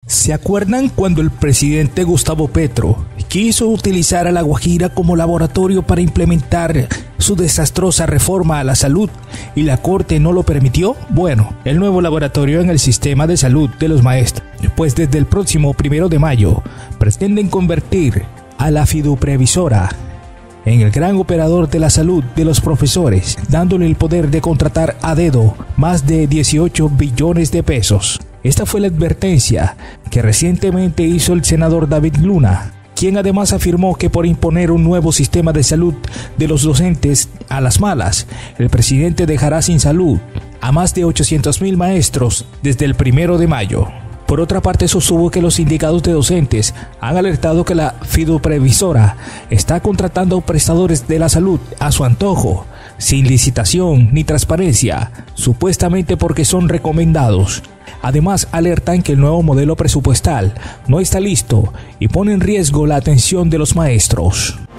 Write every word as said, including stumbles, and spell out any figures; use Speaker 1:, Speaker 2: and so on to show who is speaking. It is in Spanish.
Speaker 1: ¿Se acuerdan cuando el presidente Gustavo Petro quiso utilizar a La Guajira como laboratorio para implementar su desastrosa reforma a la salud y la Corte no lo permitió? Bueno, el nuevo laboratorio en el sistema de salud de los maestros, pues desde el próximo primero de mayo pretenden convertir a la fiduprevisora en el gran operador de la salud de los profesores, dándole el poder de contratar a dedo más de dieciocho billones de pesos. Esta fue la advertencia que recientemente hizo el senador David Luna, quien además afirmó que por imponer un nuevo sistema de salud de los docentes a las malas, el presidente dejará sin salud a más de ochocientos mil maestros desde el primero de mayo. Por otra parte, sostuvo que los sindicatos de docentes han alertado que la fiduprevisora está contratando prestadores de la salud a su antojo, sin licitación ni transparencia, supuestamente porque son recomendados. Además, alertan que el nuevo modelo presupuestal no está listo y pone en riesgo la atención de los maestros.